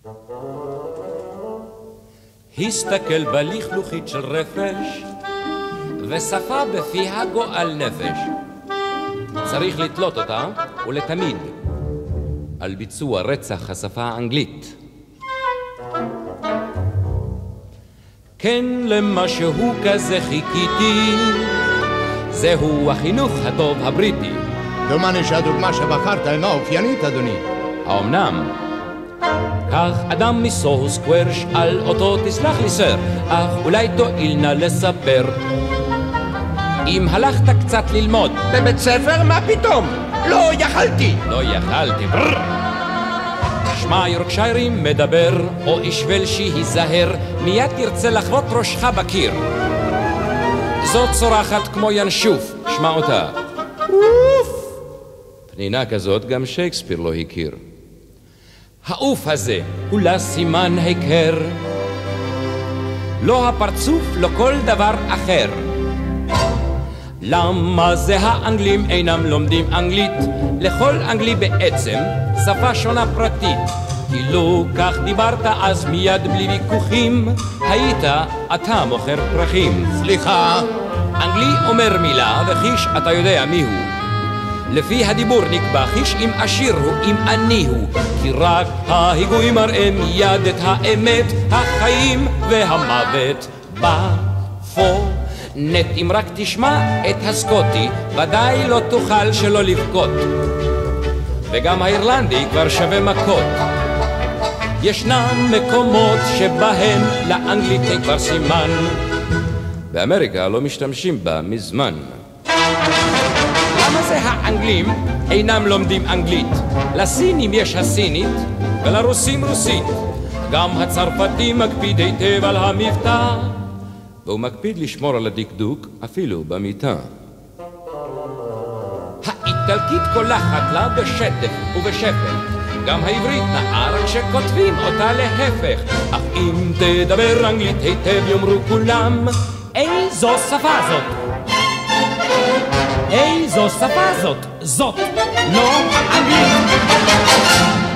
הסתכל בלכלוכית של רפש ושפה בפיה גועל נפש. צריך לתלות אותה ולתמיד על ביצוע רצח השפה האנגלית. כן, למשהו כזה חיכיתי, זהו החינוך הטוב הבריטי. דומני שהדוגמה שבחרת אינה אופיינית, אדוני. האומנם? כך אדם מסוהו סקוור שאל אותו, תסלח לי סר, אך אולי תואיל נא לספר אם הלכת קצת ללמוד בבית ספר? מה פתאום? לא יכלתי. לא יכלתי. שמע יורקשיירים מדבר, או איש ולשי היזהר, מיד תרצה לחרות ראשך בקיר. זאת צורחת כמו ינשוף, שמע אותה. אוף! פנינה כזאת גם שייקספיר לא הכיר. האוף הזה הוא לה סימן היכר, לא הפרצוף, לא כל דבר אחר. למה זה האנגלים אינם לומדים אנגלית? לכל אנגלי בעצם שפה שונה פרטית. כי לו כך דיברת אז מיד בלי ויכוחים היית אתה מוכר פרחים. סליחה, אנגלי אומר מילה וחיש אתה יודע מיהו. לפי הדיבור נקבע חיש אם עשיר הוא אם עני הוא, כי רק ההיגוי מראה מיד את האמת, החיים והמוות בפו. נט אם רק תשמע את הסקוטי ודאי לא תוכל שלא לבכות, וגם האירלנדי כבר שווה מכות. ישנם מקומות שבהם לאנגלית אין כבר סימן, באמריקה לא משתמשים בה מזמן. למה זה האנגלים אינם לומדים אנגלית? לסינים יש הסינית ולרוסים רוסית. גם הצרפתי מקפיד היטב על המבטא, והוא מקפיד לשמור על הדקדוק אפילו במיטה. האיטלקית קולחת לה בשטף ובשפל, גם העברית נאה רק שכותבים אותה להפך. אך אם תדבר אנגלית היטב יאמרו כולם, איזו שפה זאת? איזו שפה זאת? זאת לא אנגלית.